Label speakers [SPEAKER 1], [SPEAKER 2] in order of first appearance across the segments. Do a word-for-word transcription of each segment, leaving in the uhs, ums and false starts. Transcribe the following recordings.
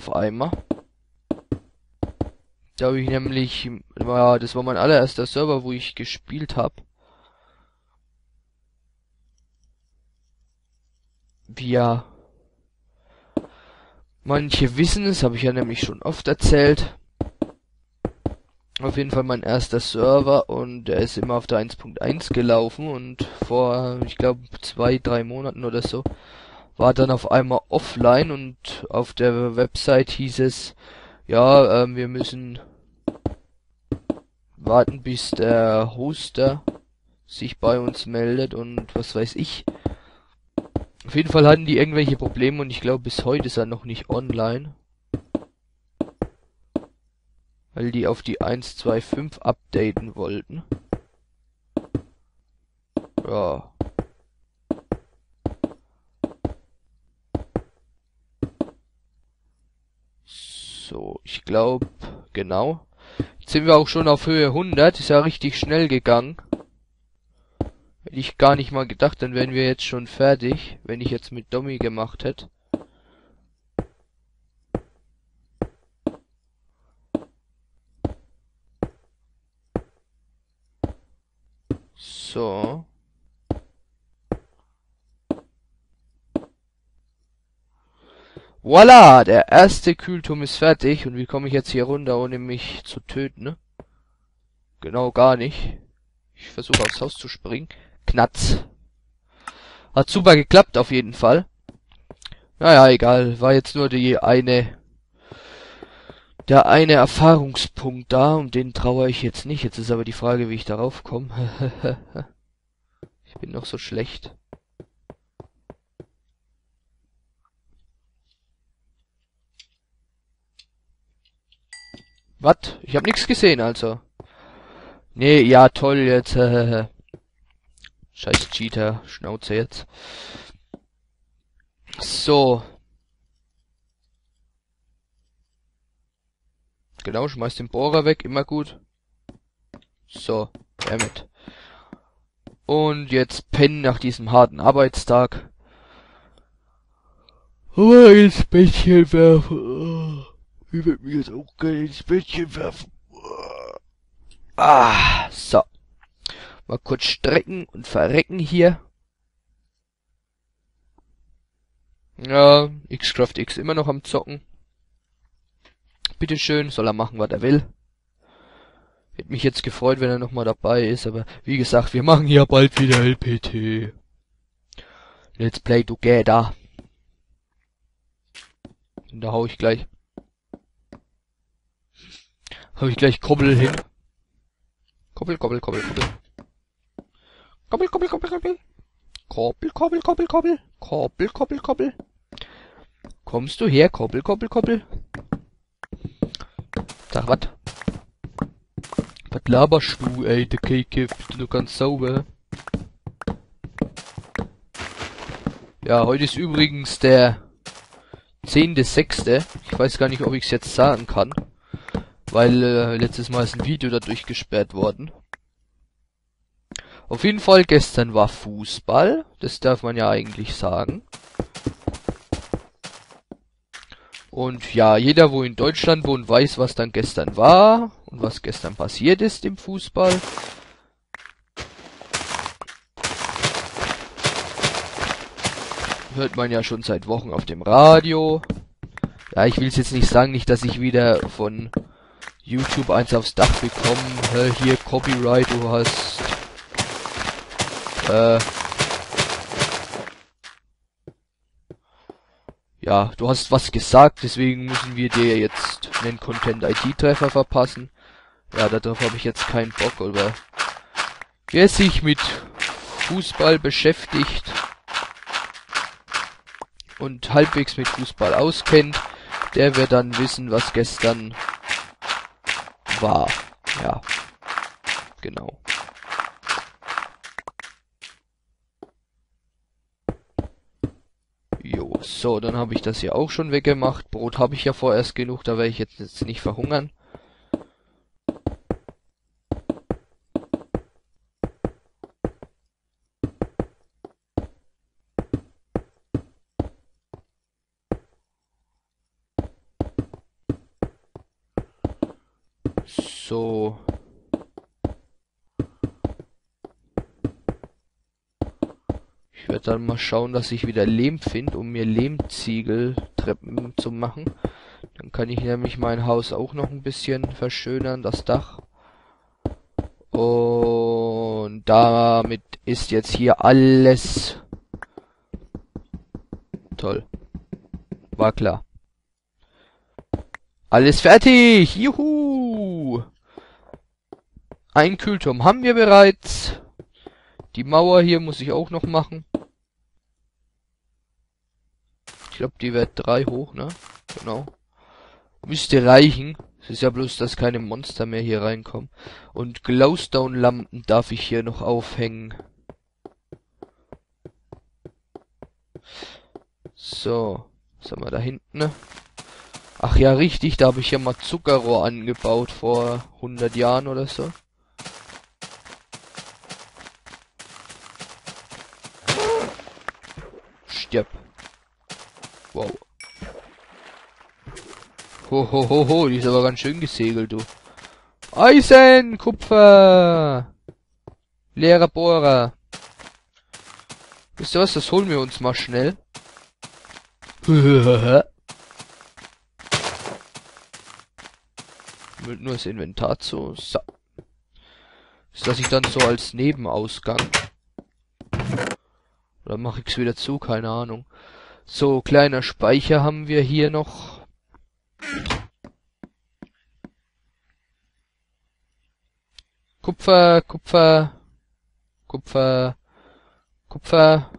[SPEAKER 1] auf einmal. Da habe ich nämlich, ja, das war mein allererster Server, wo ich gespielt habe. Ja, manche wissen es, habe ich ja nämlich schon oft erzählt. Auf jeden Fall mein erster Server und der ist immer auf der eins Punkt eins gelaufen und vor, ich glaube, zwei, drei Monaten oder so war dann auf einmal offline und auf der Website hieß es, ja, ähm, wir müssen warten, bis der Hoster sich bei uns meldet und was weiß ich. Auf jeden Fall hatten die irgendwelche Probleme und ich glaube, bis heute ist er noch nicht online. Weil die auf die eins Punkt zwei Punkt fünf updaten wollten. Ja. So, ich glaube, genau. Jetzt sind wir auch schon auf Höhe hundert. Ist ja richtig schnell gegangen. Hätte ich gar nicht mal gedacht, dann wären wir jetzt schon fertig, wenn ich jetzt mit Domi gemacht hätte. So. Voila, der erste Kühlturm ist fertig. Und wie komme ich jetzt hier runter, ohne mich zu töten, ne? Genau, gar nicht. Ich versuche aufs Haus zu springen. Knatz. Hat super geklappt, auf jeden Fall. Naja, egal. War jetzt nur die eine... Der eine Erfahrungspunkt da, um den traue ich jetzt nicht. Jetzt ist aber die Frage, wie ich darauf komme. Ich bin noch so schlecht. Was? Ich habe nichts gesehen, also. Nee, ja, toll, jetzt. Scheiß Cheater, Schnauze jetzt. So. Genau, schmeiß den Bohrer weg, immer gut. So, damit. Und jetzt pennen nach diesem harten Arbeitstag. Aber ins Bettchen werfen. Ich würde mich jetzt auch gerne ins Bettchen werfen. Ah, so. Mal kurz strecken und verrecken hier. Ja, Xcraft X immer noch am Zocken. Bitteschön, soll er machen, was er will. Hätte mich jetzt gefreut, wenn er nochmal dabei ist, aber wie gesagt, wir machen ja bald wieder L P T. Let's Play Together. Und da hau ich gleich. Hau ich gleich Kobbel hin. Kobbel, Kobbel, Kobbel, Kobbel. Kobbel, Kobbel, Kobbel, Kobbel. Kobbel, Kobbel, Kobbel, Kobbel. Kobbel, Kobbel, Kobbel. Kommst du her, Kobbel, Kobbel, Kobbel? Sag, wat? Was laberst du, ey, der Keke? Bist du nur ganz sauber? Ja, heute ist übrigens der zehnte sechste Ich weiß gar nicht, ob ich es jetzt sagen kann. Weil äh, letztes Mal ist ein Video dadurch gesperrt worden. Auf jeden Fall, gestern war Fußball. Das darf man ja eigentlich sagen. Und ja, jeder, wo in Deutschland wohnt, weiß, was dann gestern war. Und was gestern passiert ist im Fußball. Hört man ja schon seit Wochen auf dem Radio. Ja, ich will es jetzt nicht sagen, nicht, dass ich wieder von YouTube eins aufs Dach bekomme. Äh, hier, Copyright, du hast... Äh... Ja, du hast was gesagt, deswegen müssen wir dir jetzt einen Content-I D-Treffer verpassen. Ja, darauf habe ich jetzt keinen Bock, aber... Wer sich mit Fußball beschäftigt und halbwegs mit Fußball auskennt, der wird dann wissen, was gestern war. Ja, genau. Jo, so, dann habe ich das hier auch schon weggemacht. Brot habe ich ja vorerst genug, da werde ich jetzt, jetzt nicht verhungern. So. Ich werde dann mal schauen, dass ich wieder Lehm finde, um mir Lehmziegeltreppen zu machen. Dann kann ich nämlich mein Haus auch noch ein bisschen verschönern, das Dach. Und damit ist jetzt hier alles toll. War klar. Alles fertig! Juhu! Ein Kühlturm haben wir bereits. Die Mauer hier muss ich auch noch machen. Ich glaube, die wird drei hoch, ne? Genau. Müsste reichen. Es ist ja bloß, dass keine Monster mehr hier reinkommen. Und Glowstone-Lampen darf ich hier noch aufhängen. So. Was haben wir da hinten, ne? Ach ja, richtig, da habe ich ja mal Zuckerrohr angebaut vor hundert Jahren oder so. Stirb. Wow. Ho, ho, ho, ho, die ist aber ganz schön gesegelt, du. Eisen, Kupfer. Leerer Bohrer. Wisst ihr was, das holen wir uns mal schnell. Mit nur das Inventar zu. So. Ist das ich dann so als Nebenausgang? Oder mache ich es wieder zu? Keine Ahnung. So, kleiner Speicher haben wir hier noch. Kupfer, Kupfer, Kupfer, Kupfer.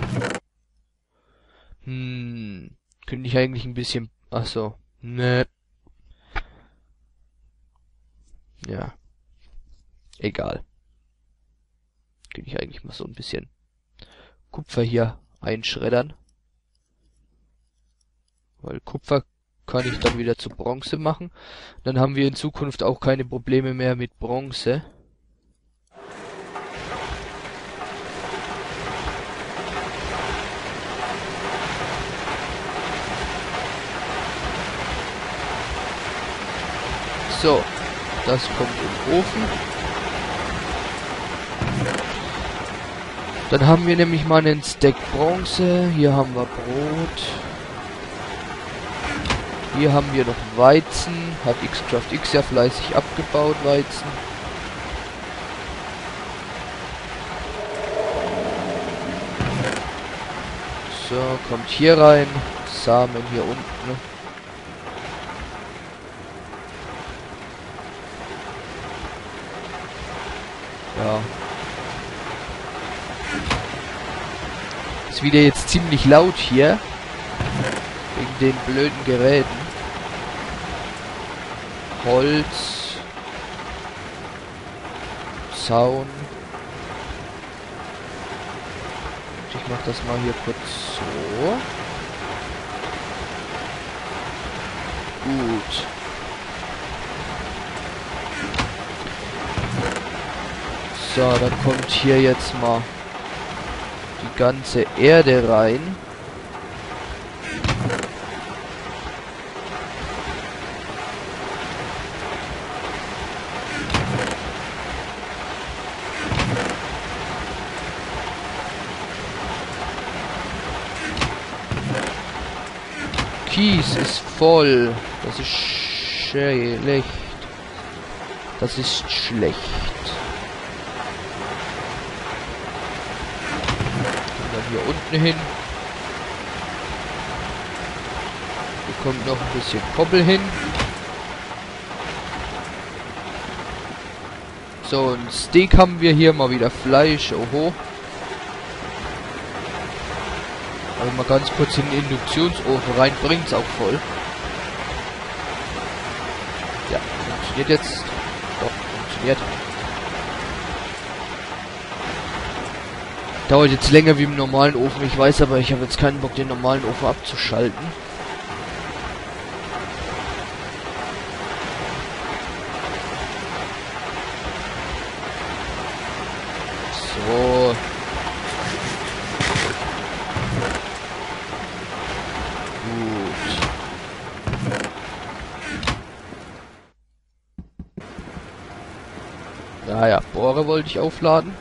[SPEAKER 1] Hm, könnte ich eigentlich ein bisschen... Ach so, ne. Ja. Egal. Könnte ich eigentlich mal so ein bisschen Kupfer hier einschreddern. Weil Kupfer kann ich dann wieder zu Bronze machen. Dann haben wir in Zukunft auch keine Probleme mehr mit Bronze. So, das kommt im Ofen. Dann haben wir nämlich mal einen Stack Bronze. Hier haben wir Brot. Hier haben wir noch Weizen. Hat Xcraft X ja fleißig abgebaut, Weizen. So, kommt hier rein. Samen hier unten. Ja. Ist wieder jetzt ziemlich laut hier. Wegen den blöden Geräten. Holz. Zaun. Ich mach das mal hier kurz so. Gut. So, dann kommt hier jetzt mal die ganze Erde rein. Kies ist voll. Das ist schlecht. Das ist schlecht. Und dann hier unten hin. Hier kommt noch ein bisschen Koppel hin. So, ein Steak haben wir hier, mal wieder Fleisch. Oho. Also mal ganz kurz in den Induktionsofen rein, bringt's auch voll. Ja, funktioniert jetzt. Doch, funktioniert. Dauert jetzt länger wie im normalen Ofen, ich weiß, aber ich habe jetzt keinen Bock, den normalen Ofen abzuschalten. So. Naja, Bohrer wollte ich aufladen.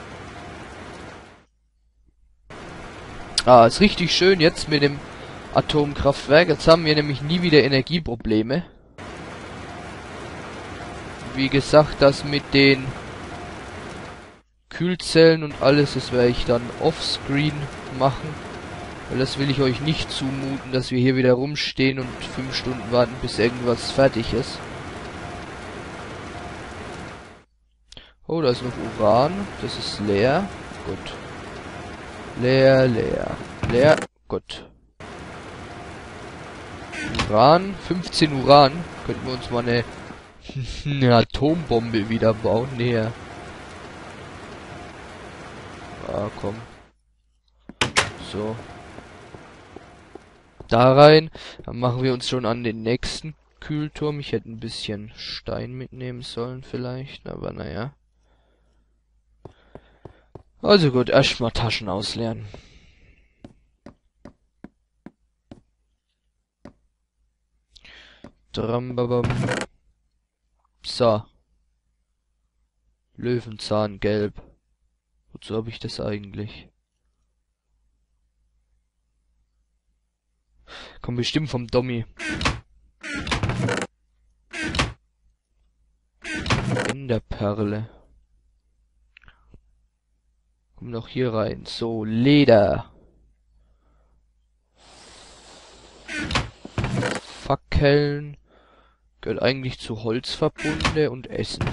[SPEAKER 1] Ah, ist richtig schön jetzt mit dem Atomkraftwerk. Jetzt haben wir nämlich nie wieder Energieprobleme. Wie gesagt, das mit den Kühlzellen und alles, das werde ich dann offscreen machen. Weil das will ich euch nicht zumuten, dass wir hier wieder rumstehen und fünf Stunden warten, bis irgendwas fertig ist. Oh, da ist noch Uran. Das ist leer. Gut. Leer, leer. Leer. Gut. Uran. fünfzehn Uran. Könnten wir uns mal eine, eine Atombombe wieder bauen. Näher. Ah, komm. So. Da rein. Dann machen wir uns schon an den nächsten Kühlturm. Ich hätte ein bisschen Stein mitnehmen sollen vielleicht. Aber naja. Also gut, erstmal Taschen ausleeren. Drambabam. So. Löwenzahn gelb. Wozu habe ich das eigentlich? Kommt bestimmt vom Dommi. In der Perle. Komm noch hier rein. So, Leder. Fackeln. Gehört eigentlich zu Holzverbunde und Essen.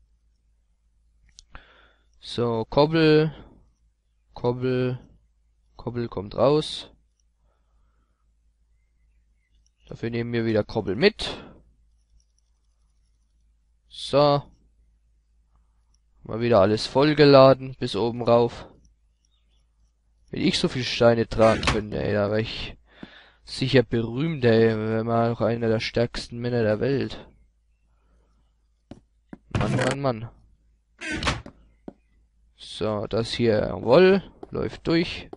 [SPEAKER 1] So, Kobbel. Kobbel. Kobbel kommt raus. Dafür nehmen wir wieder Kobbel mit. So. Mal wieder alles vollgeladen, bis oben rauf. Wenn ich so viel Steine tragen könnte, ey, da wäre ich sicher berühmt, ey. Wäre mal auch einer der stärksten Männer der Welt. Mann, Mann, Mann. So, das hier, jawohl, läuft durch.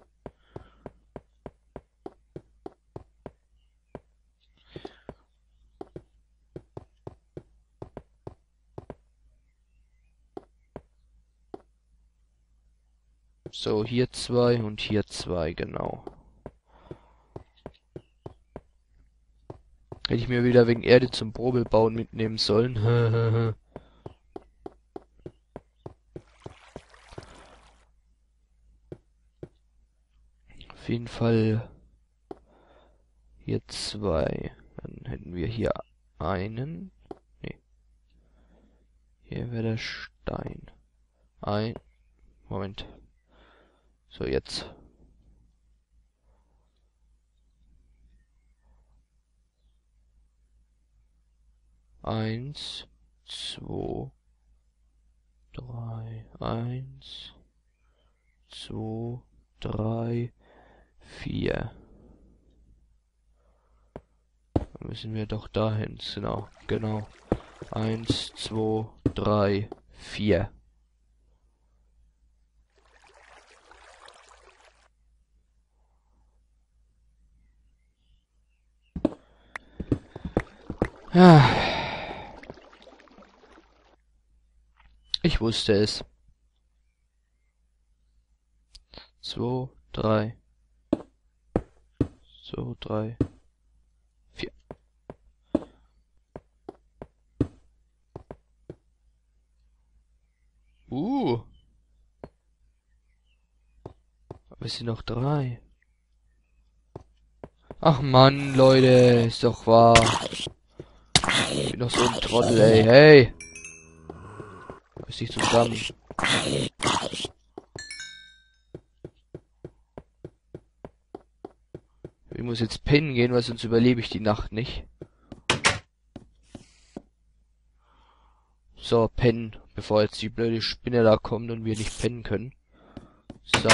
[SPEAKER 1] So, hier zwei und hier zwei, genau. Hätte ich mir wieder wegen Erde zum Probebauen mitnehmen sollen. Auf jeden Fall hier zwei. Dann hätten wir hier einen. Nee. Hier wäre der Stein. Ein. Moment. So, jetzt. Eins, zwei, drei, eins, zwei, drei, vier. Dann müssen wir doch dahin, genau, genau. Eins, zwei, drei, vier. Ja. Ich wusste es. Zwei, drei. Zwei, drei. Vier. Uh. Aber es sind noch drei. Ach Mann, Leute, ist doch wahr. Ich bin doch so ein Trottel, ey, hey. Reiß dich zusammen. Ich muss jetzt pennen gehen, weil sonst überlebe ich die Nacht nicht. So, pennen, bevor jetzt die blöde Spinne da kommt und wir nicht pennen können. So.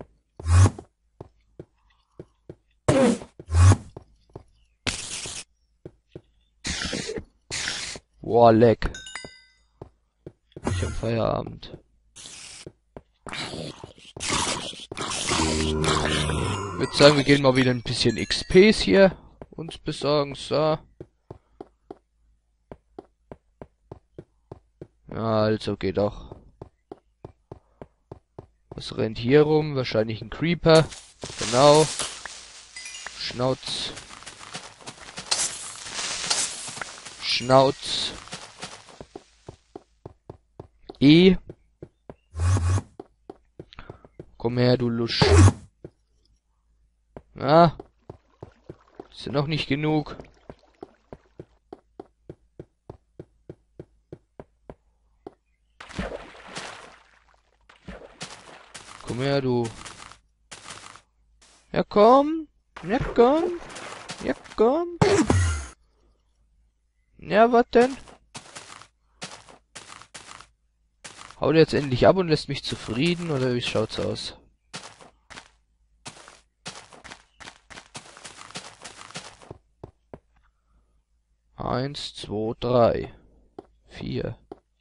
[SPEAKER 1] Boah, leck. Ich hab Feierabend. Ich würde sagen, wir gehen mal wieder ein bisschen X Ps hier uns besorgen. So. Ja, also geht doch. Was rennt hier rum? Wahrscheinlich ein Creeper. Genau. Schnauz. Schnauz. E. Komm her, du Lusch. Ah. Ist ja noch nicht genug. Komm her, du. Ja, komm. Ja, komm. Ja, komm. Ja, was denn? Haut jetzt endlich ab und lässt mich zufrieden, oder wie schaut's aus? Eins, zwei, drei. Vier.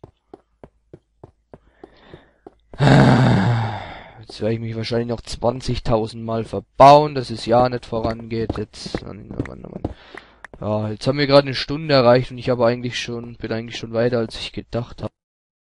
[SPEAKER 1] Jetzt werde ich mich wahrscheinlich noch zwanzigtausend Mal verbauen, dass es ja nicht vorangeht. Jetzt, Mann, Mann, Mann. Ja, jetzt haben wir gerade eine Stunde erreicht und ich habe eigentlich schon, bin eigentlich schon weiter, als ich gedacht habe.